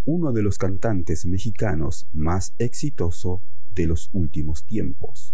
uno de los cantantes mexicanos más exitosos de los últimos tiempos.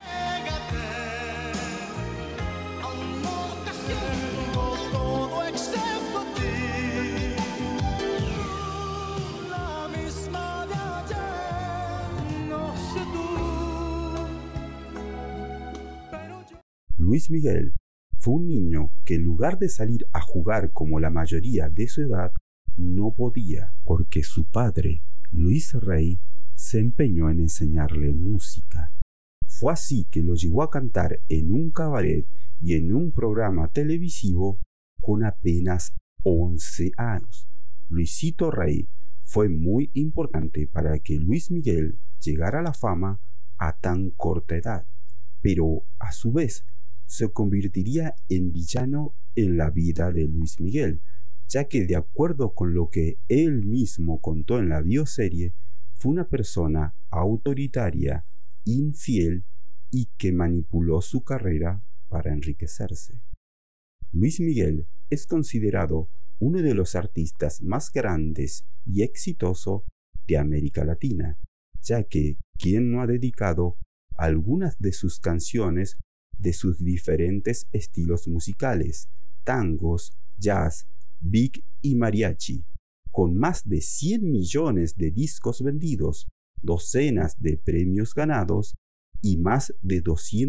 Luis Miguel fue un niño que en lugar de salir a jugar como la mayoría de su edad, no podía porque su padre, Luis Rey, se empeñó en enseñarle música. Fue así que lo llevó a cantar en un cabaret y en un programa televisivo con apenas 11 años. Luisito Rey fue muy importante para que Luis Miguel llegara a la fama a tan corta edad, pero a su vez se convertiría en villano en la vida de Luis Miguel, ya que de acuerdo con lo que él mismo contó en la bioserie, fue una persona autoritaria, infiel y que manipuló su carrera para enriquecerse. Luis Miguel es considerado uno de los artistas más grandes y exitosos de América Latina, ya que quien no ha dedicado algunas de sus canciones de sus diferentes estilos musicales, tangos, jazz, big y mariachi, con más de 100 millones de discos vendidos, docenas de premios ganados y más de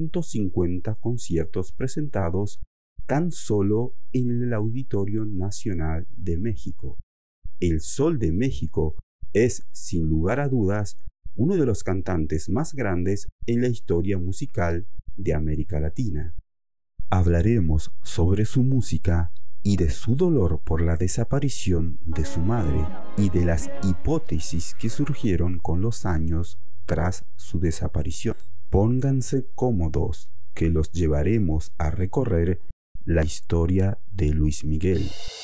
250 conciertos presentados tan solo en el Auditorio Nacional de México. El Sol de México es, sin lugar a dudas, uno de los cantantes más grandes en la historia musical de América Latina. Hablaremos sobre su música y de su dolor por la desaparición de su madre y de las hipótesis que surgieron con los años tras su desaparición. Pónganse cómodos, que los llevaremos a recorrer la historia de Luis Miguel.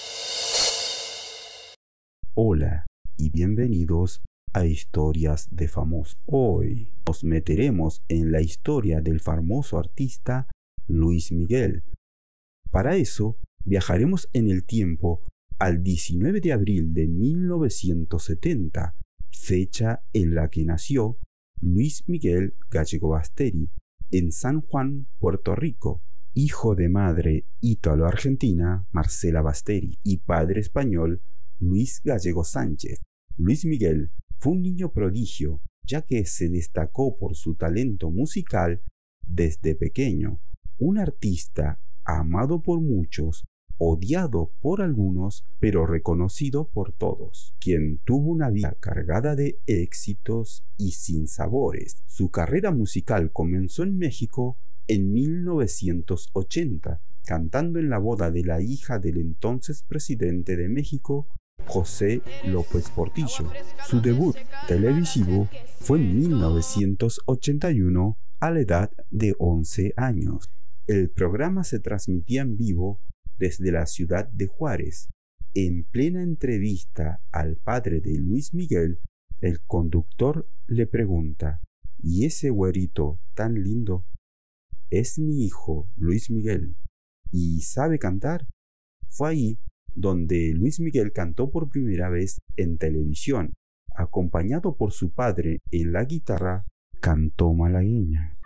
Hola y bienvenidos a Historias de Famosos. Hoy nos meteremos en la historia del famoso artista Luis Miguel. Para eso viajaremos en el tiempo al 19 de abril de 1970, fecha en la que nació Luis Miguel Gallego Basteri en San Juan, Puerto Rico, hijo de madre ítalo-argentina Marcela Basteri y padre español Luis Gallego Sánchez. Luis Miguel fue un niño prodigio, ya que se destacó por su talento musical desde pequeño, un artista amado por muchos, odiado por algunos, pero reconocido por todos, quien tuvo una vida cargada de éxitos y sinsabores. Su carrera musical comenzó en México en 1980, cantando en la boda de la hija del entonces presidente de México, José López Portillo. Su debut televisivo fue en 1981 a la edad de 11 años. El programa se transmitía en vivo desde la ciudad de Juárez. En plena entrevista al padre de Luis Miguel, el conductor le pregunta: ¿y ese güerito tan lindo? Es mi hijo Luis Miguel. ¿Y sabe cantar? Fue ahí donde Luis Miguel cantó por primera vez en televisión, acompañado por su padre en la guitarra, cantó malagueña.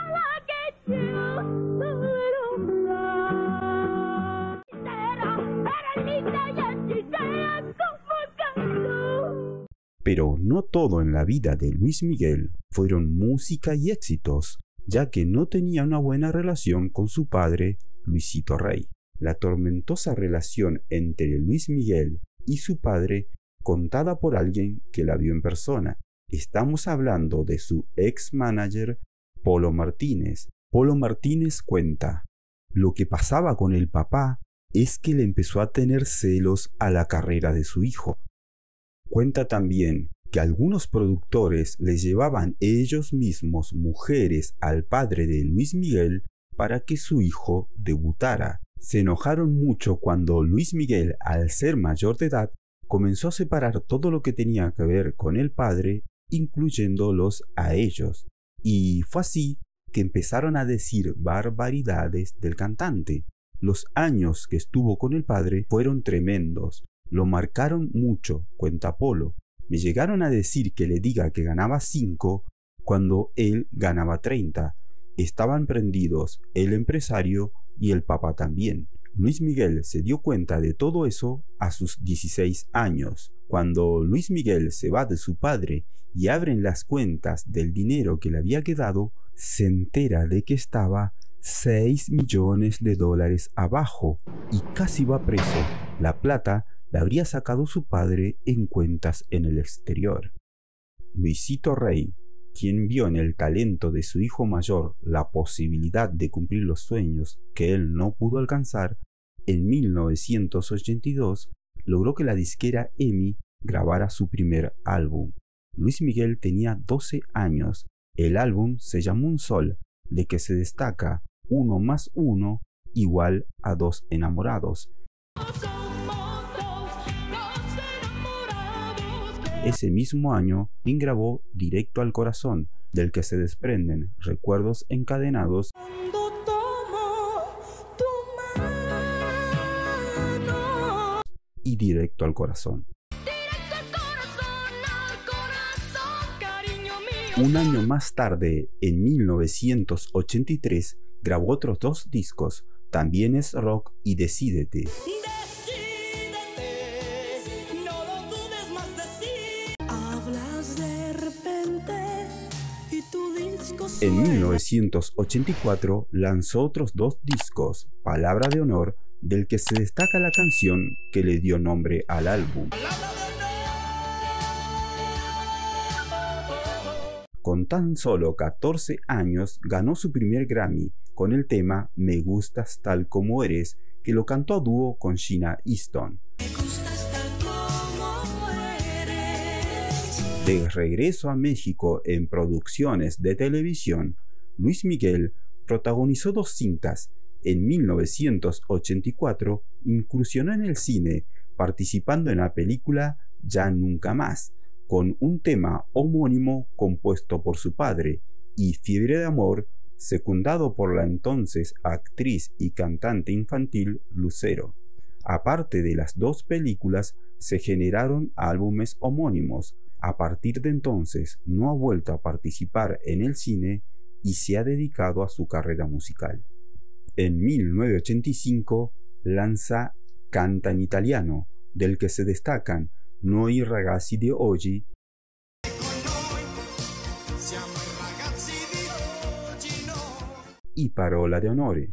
Pero no todo en la vida de Luis Miguel fueron música y éxitos, ya que no tenía una buena relación con su padre, Luisito Rey. La tormentosa relación entre Luis Miguel y su padre, contada por alguien que la vio en persona. Estamos hablando de su ex-manager, Polo Martínez. Polo Martínez cuenta: lo que pasaba con el papá es que le empezó a tener celos a la carrera de su hijo. Cuenta también que algunos productores le llevaban ellos mismos mujeres al padre de Luis Miguel para que su hijo debutara. Se enojaron mucho cuando Luis Miguel, al ser mayor de edad, comenzó a separar todo lo que tenía que ver con el padre, incluyéndolos a ellos. Y fue así que empezaron a decir barbaridades del cantante. Los años que estuvo con el padre fueron tremendos. Lo marcaron mucho, cuenta Polo. Me llegaron a decir que le diga que ganaba 5 cuando él ganaba 30. Estaban prendidos el empresario y el papá también. Luis Miguel se dio cuenta de todo eso a sus 16 años. Cuando Luis Miguel se va de su padre y abren las cuentas del dinero que le había quedado, se entera de que estaba $6 millones abajo y casi va preso. La plata la habría sacado su padre en cuentas en el exterior. Luisito Rey, quien vio en el talento de su hijo mayor la posibilidad de cumplir los sueños que él no pudo alcanzar, en 1982 logró que la disquera EMI grabara su primer álbum. Luis Miguel tenía 12 años. El álbum se llamó Un Sol, de que se destaca 1 más 1 igual a 2 enamorados. Ese mismo año, Pink grabó Directo al Corazón, del que se desprenden Recuerdos Encadenados y Directo al Corazón. Un año más tarde, en 1983, grabó otros 2 discos, También es Rock y Decídete. En 1984 lanzó otros 2 discos, Palabra de Honor, del que se destaca la canción que le dio nombre al álbum. Con tan solo 14 años ganó su primer Grammy con el tema Me Gustas Tal Como Eres, que lo cantó a dúo con Sheena Easton. De regreso a México en producciones de televisión, Luis Miguel protagonizó 2 cintas. En 1984 incursionó en el cine, participando en la película Ya Nunca Más, con un tema homónimo compuesto por su padre, y Fiebre de Amor, secundado por la entonces actriz y cantante infantil Lucero. Aparte de las 2 películas, se generaron álbumes homónimos. A partir de entonces no ha vuelto a participar en el cine y se ha dedicado a su carrera musical. En 1985 lanza Canta in Italiano, del que se destacan Noi ragazzi di oggi y Parola de Onore.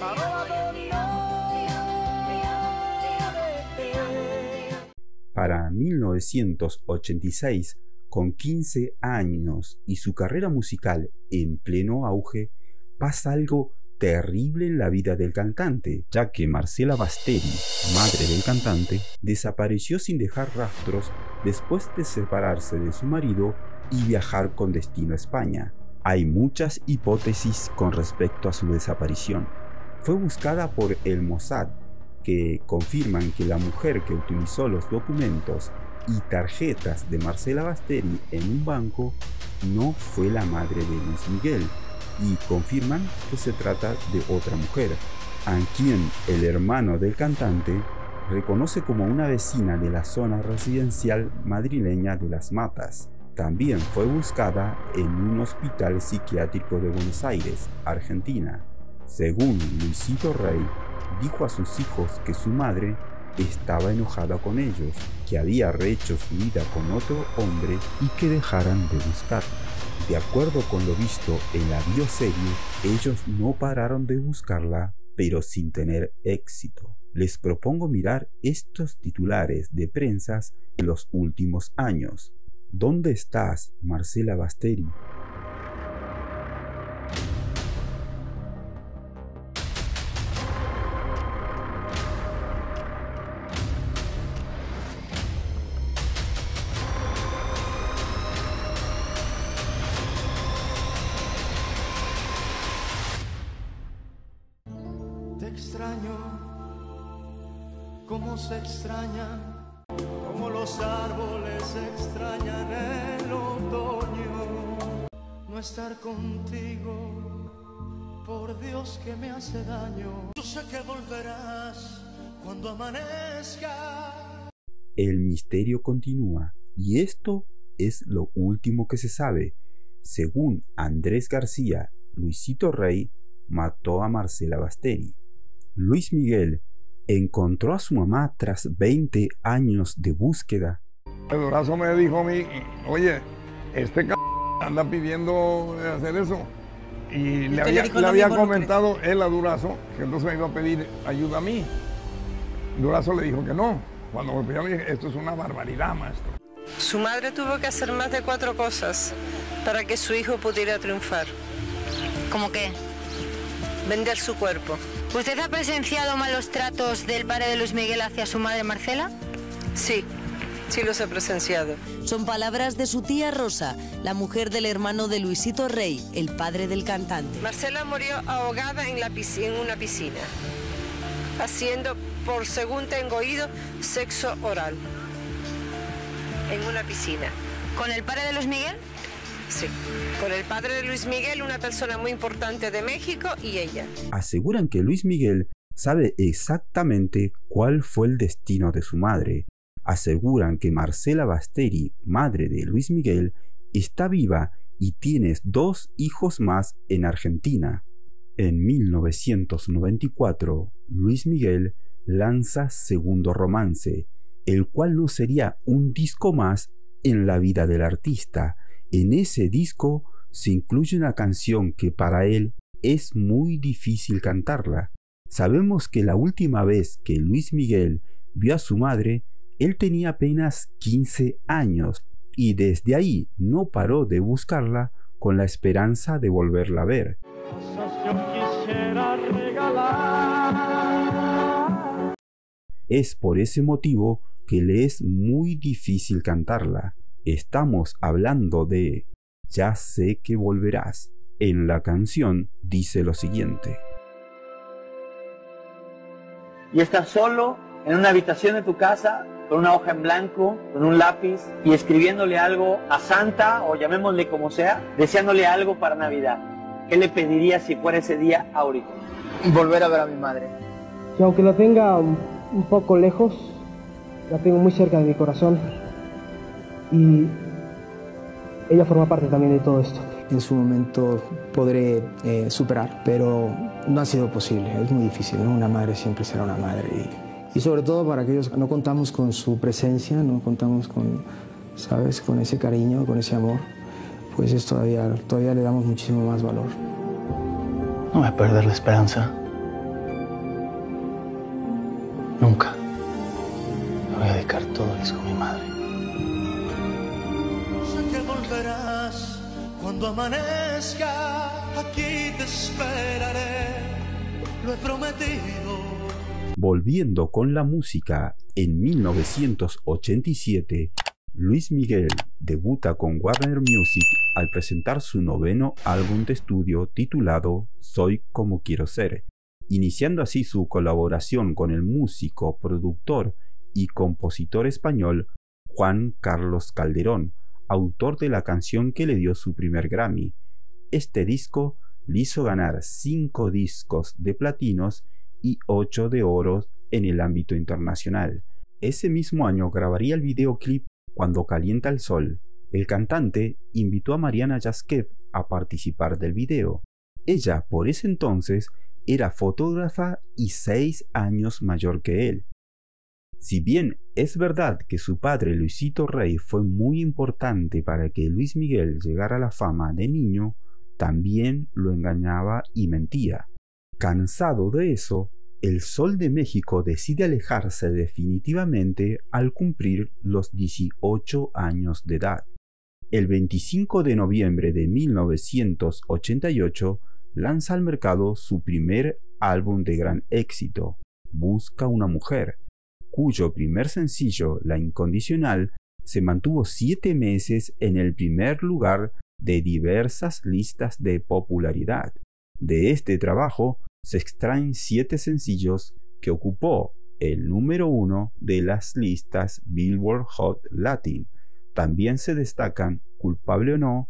Para 1986, con 15 años y su carrera musical en pleno auge, pasa algo terrible en la vida del cantante, ya que Marcela Basteri, madre del cantante, desapareció sin dejar rastros después de separarse de su marido y viajar con destino a España. Hay muchas hipótesis con respecto a su desaparición. Fue buscada por el Mossad, que confirman que la mujer que utilizó los documentos y tarjetas de Marcela Basteri en un banco no fue la madre de Luis Miguel, y confirman que se trata de otra mujer, a quien el hermano del cantante reconoce como una vecina de la zona residencial madrileña de Las Matas. También fue buscada en un hospital psiquiátrico de Buenos Aires, Argentina. Según Luisito Rey, dijo a sus hijos que su madre estaba enojada con ellos, que había rehecho su vida con otro hombre y que dejaran de buscarla. De acuerdo con lo visto en la bioserie, ellos no pararon de buscarla, pero sin tener éxito. Les propongo mirar estos titulares de prensas en los últimos años. ¿Dónde estás, Marcela Basteri? Te extraño, como se extrañan, como los árboles extrañan el otoño. No estar contigo, por Dios que me hace daño. Yo sé que volverás cuando amanezca. El misterio continúa Y esto es lo último que se sabe. Según Andrés García, Luisito Rey mató a Marcela Basteri. Luis Miguel encontró a su mamá tras 20 años de búsqueda. El Durazo me dijo a mí, oye, este anda pidiendo hacer eso. Y le había comentado él a Durazo que entonces me iba a pedir ayuda a mí. Durazo le dijo que no. Cuando me pidió, le dije, esto es una barbaridad, maestro. Su madre tuvo que hacer más de 4 cosas para que su hijo pudiera triunfar. ¿Cómo qué? Vender su cuerpo. ¿Usted ha presenciado malos tratos del padre de Luis Miguel hacia su madre Marcela? Sí, sí los he presenciado. Son palabras de su tía Rosa, la mujer del hermano de Luisito Rey, el padre del cantante. Marcela murió ahogada en una piscina, haciendo, por según tengo oído, sexo oral. En una piscina. ¿Con el padre de Luis Miguel? Sí, con el padre de Luis Miguel, una persona muy importante de México, y ella. Aseguran que Luis Miguel sabe exactamente cuál fue el destino de su madre. Aseguran que Marcela Basteri, madre de Luis Miguel, está viva y tiene 2 hijos más en Argentina. En 1994, Luis Miguel lanza Segundo Romance, el cual no sería un disco más en la vida del artista. En ese disco se incluye una canción que para él es muy difícil cantarla. Sabemos que la última vez que Luis Miguel vio a su madre, él tenía apenas 15 años y desde ahí no paró de buscarla con la esperanza de volverla a ver. Es por ese motivo que le es muy difícil cantarla. Estamos hablando de Ya sé que volverás. En la canción dice lo siguiente. Y estás solo en una habitación de tu casa, con una hoja en blanco, con un lápiz, y escribiéndole algo a Santa, o llamémosle como sea, deseándole algo para Navidad. ¿Qué le pedirías si fuera ese día ahorita? Volver a ver a mi madre. Y aunque la tenga un poco lejos, la tengo muy cerca de mi corazón. Y ella forma parte también de todo esto. En su momento podré superar, pero no ha sido posible, es muy difícil, ¿no? Una madre siempre será una madre. Y sobre todo para aquellos que no contamos con su presencia, no contamos con, ¿sabes?, con ese cariño, con ese amor, pues es todavía le damos muchísimo más valor. No voy a perder la esperanza. Nunca. Me voy a dedicar todo eso con mi madre. Sé que volverás cuando amanezca. Aquí te esperaré. Lo he prometido. Volviendo con la música, en 1987, Luis Miguel debuta con Warner Music al presentar su 9º álbum de estudio titulado Soy como quiero ser, iniciando así su colaboración con el músico, productor y compositor español Juan Carlos Calderón, autor de la canción que le dio su primer Grammy. Este disco le hizo ganar 5 discos de platinos y 8 de oro en el ámbito internacional. Ese mismo año grabaría el videoclip Cuando calienta el sol. El cantante invitó a Mariana Yazkev a participar del video. Ella, por ese entonces, era fotógrafa y 6 años mayor que él. Si bien es verdad que su padre Luisito Rey fue muy importante para que Luis Miguel llegara a la fama de niño, también lo engañaba y mentía. Cansado de eso, el Sol de México decide alejarse definitivamente al cumplir los 18 años de edad. El 25 de noviembre de 1988 lanza al mercado su primer álbum de gran éxito, Busca una mujer, cuyo primer sencillo, La Incondicional, se mantuvo 7 meses en el primer lugar de diversas listas de popularidad. De este trabajo se extraen 7 sencillos que ocupó el número 1 de las listas Billboard Hot Latin. También se destacan Culpable o no,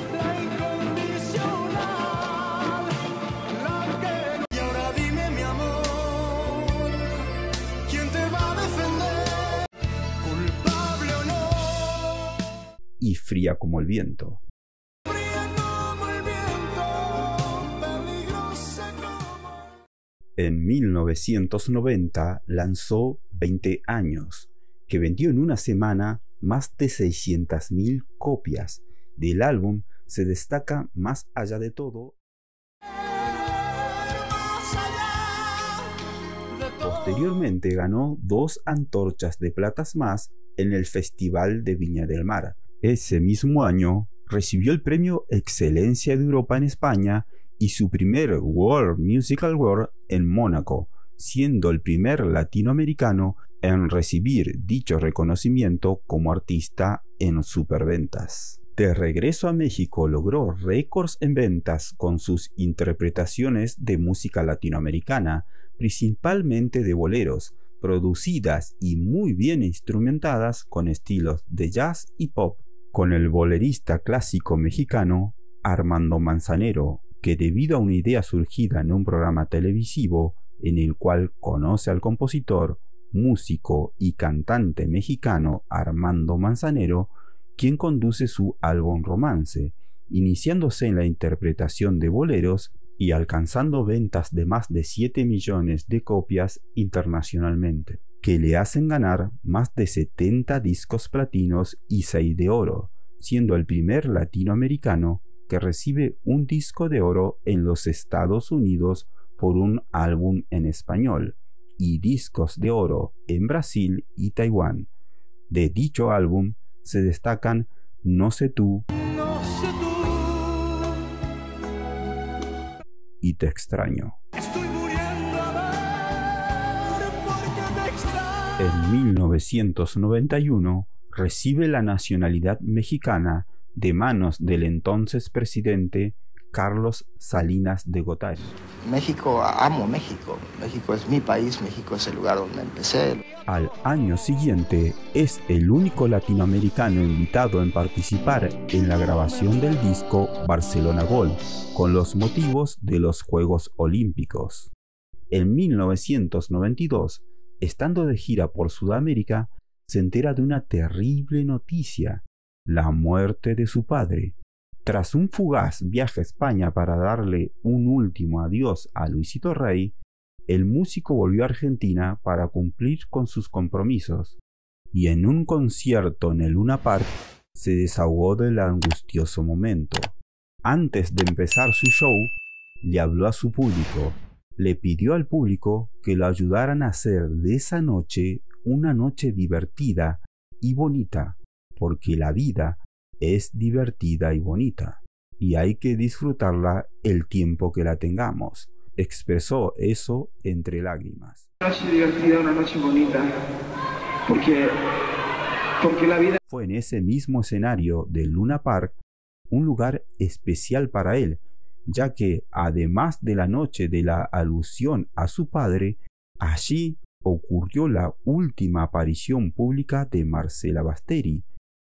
Y ahora dime, mi amor, ¿quién te va a defender? Culpable o no. fría como el viento. En 1990 lanzó 20 años, que vendió en una semana más de 600.000 copias. Del álbum se destaca Más allá de todo. Posteriormente ganó 2 antorchas de platas más en el Festival de Viña del Mar. Ese mismo año recibió el premio Excelencia de Europa en España y su primer World Music Award en Mónaco, siendo el primer latinoamericano en recibir dicho reconocimiento como artista en superventas. De regreso a México logró récords en ventas con sus interpretaciones de música latinoamericana, principalmente de boleros, producidas y muy bien instrumentadas con estilos de jazz y pop, con el bolerista clásico mexicano Armando Manzanero, que debido a una idea surgida en un programa televisivo en el cual conoce al compositor, músico y cantante mexicano Armando Manzanero, quien conduce su álbum Romance, iniciándose en la interpretación de boleros y alcanzando ventas de más de 7 millones de copias internacionalmente, que le hacen ganar más de 70 discos platinos y 6 de oro, siendo el primer latinoamericano que recibe un disco de oro en los Estados Unidos por un álbum en español, y discos de oro en Brasil y Taiwán. De dicho álbum se destacan No sé tú y Te extraño. En 1991 recibe la nacionalidad mexicana de manos del entonces presidente Carlos Salinas de Gortari. México, amo México. México es mi país, México es el lugar donde empecé. Al año siguiente es el único latinoamericano invitado en participar en la grabación del disco Barcelona Gold, con los motivos de los Juegos Olímpicos. En 1992, estando de gira por Sudamérica, se entera de una terrible noticia: la muerte de su padre. Tras un fugaz viaje a España para darle un último adiós a Luisito Rey, el músico volvió a Argentina para cumplir con sus compromisos, y en un concierto en el Luna Park se desahogó del angustioso momento. Antes de empezar su show, le habló a su público, le pidió al público que lo ayudaran a hacer de esa noche una noche divertida y bonita, porque la vida es divertida y bonita, y hay que disfrutarla el tiempo que la tengamos. Expresó eso entre lágrimas. Una noche divertida, una noche bonita, porque la vida... Fue en ese mismo escenario del Luna Park un lugar especial para él, ya que además de la noche de la alusión a su padre, allí ocurrió la última aparición pública de Marcela Basteri.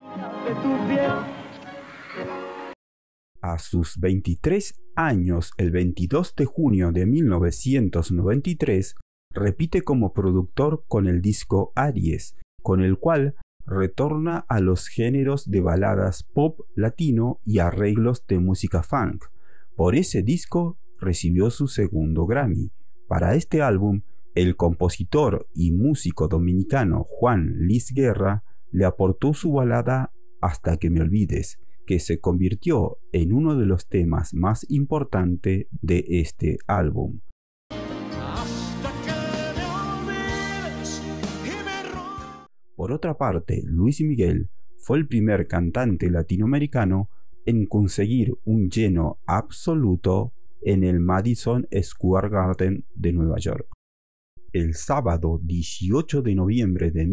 A sus 23 años, el 22 de junio de 1993, repite como productor con el disco Aries, con el cual retorna a los géneros de baladas pop latino y arreglos de música funk. Por ese disco recibió su segundo Grammy. Para este álbum, el compositor y músico dominicano Juan Luis Guerra le aportó su balada Hasta que me olvides, que se convirtió en uno de los temas más importantes de este álbum. Por otra parte, Luis Miguel fue el primer cantante latinoamericano en conseguir un lleno absoluto en el Madison Square Garden de Nueva York. El sábado 18 de noviembre de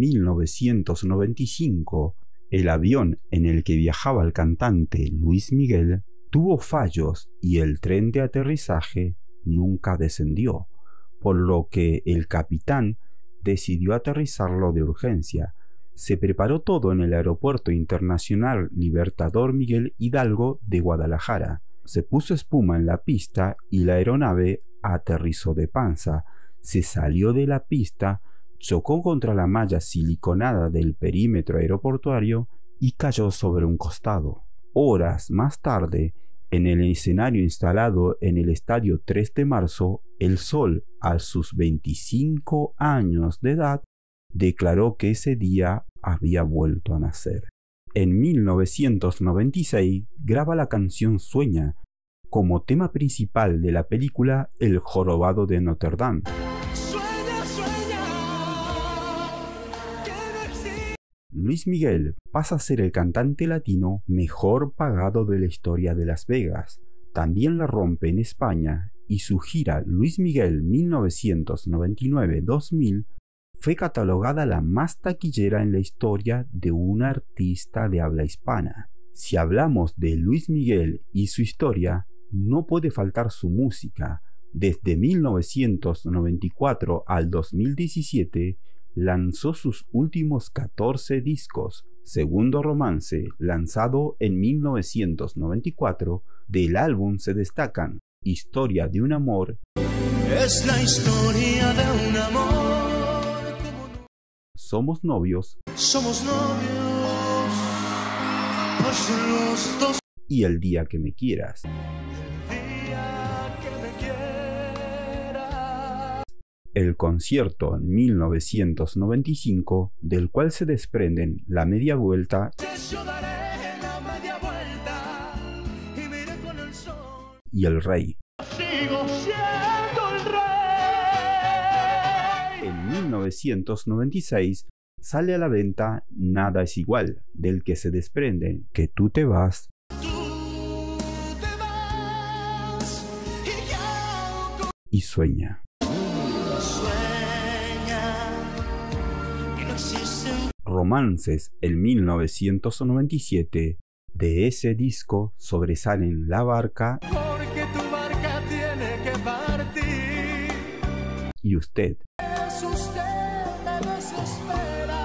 1995, el avión en el que viajaba el cantante Luis Miguel tuvo fallos y el tren de aterrizaje nunca descendió, por lo que el capitán decidió aterrizarlo de urgencia. Se preparó todo en el Aeropuerto Internacional Libertador Miguel Hidalgo de Guadalajara. Se puso espuma en la pista y la aeronave aterrizó de panza. Se salió de la pista, chocó contra la malla siliconada del perímetro aeroportuario y cayó sobre un costado. Horas más tarde, en el escenario instalado en el Estadio 3 de Marzo, el Sol, a sus 25 años de edad, declaró que ese día había vuelto a nacer. En 1996 graba la canción Sueña como tema principal de la película El Jorobado de Notre Dame. Luis Miguel pasa a ser el cantante latino mejor pagado de la historia de Las Vegas. También la rompe en España y su gira Luis Miguel 1999-2000 fue catalogada la más taquillera en la historia de un artista de habla hispana. Si hablamos de Luis Miguel y su historia, no puede faltar su música. Desde 1994 al 2017, lanzó sus últimos 14 discos. Segundo Romance, lanzado en 1994, del álbum se destacan Historia de un amor, es la historia de un amor. Somos novios, pues los dos. Y El día que me quieras. El concierto en 1995, del cual se desprenden La Media Vuelta y El Rey. En 1996 sale a la venta Nada es igual, del que se desprenden Que tú te vas y Sueña. Romances en 1997. De ese disco sobresalen La Barca Porque tu barca tiene que partir. y Usted. Es usted, me desespera.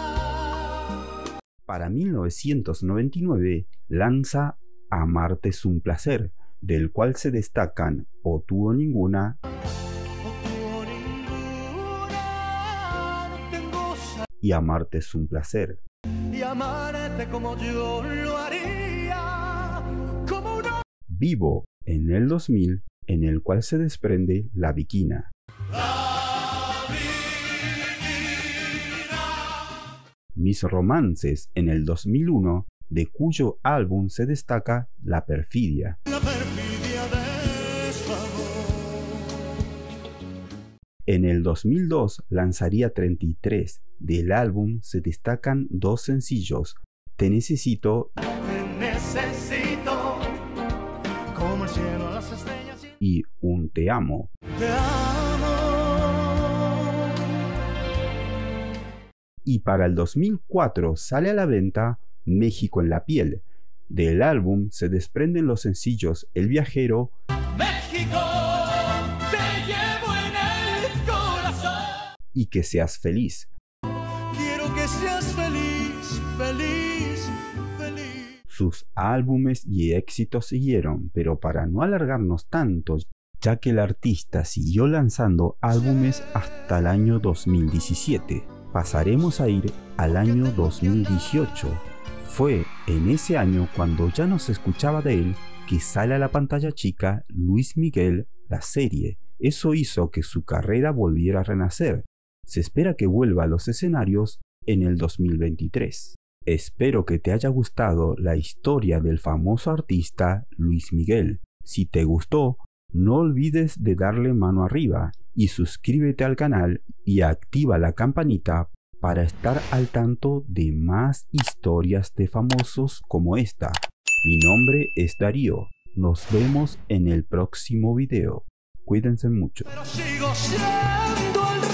Para 1999 lanza Amarte es un placer, del cual se destacan O tú o ninguna y Amarte es un placer. Y amarte como yo lo haría, como una... Vivo en el 2000, en el cual se desprende La Viquina. Mis romances en el 2001, de cuyo álbum se destaca La Perfidia. La perfidia de su amor. En el 2002 lanzaría 33. Del álbum se destacan dos sencillos, Te necesito, como el cielo, las estrellas y Un te amo. Te amo. Y para el 2004 sale a la venta México en la piel. Del álbum se desprenden los sencillos El viajero, México, te llevo en el corazón. y Que seas feliz. Quiero que seas feliz, feliz, feliz. Sus álbumes y éxitos siguieron, pero para no alargarnos tanto, ya que el artista siguió lanzando álbumes hasta el año 2017, pasaremos a ir al año 2018. Fue en ese año cuando ya no se escuchaba de él que sale a la pantalla chica Luis Miguel, la serie. Eso hizo que su carrera volviera a renacer. Se espera que vuelva a los escenarios en el 2023. Espero que te haya gustado la historia del famoso artista Luis Miguel. Si te gustó, no olvides de darle mano arriba y suscríbete al canal y activa la campanita para estar al tanto de más historias de famosos como esta. Mi nombre es Darío. Nos vemos en el próximo video. Cuídense mucho. Pero sigo siendo el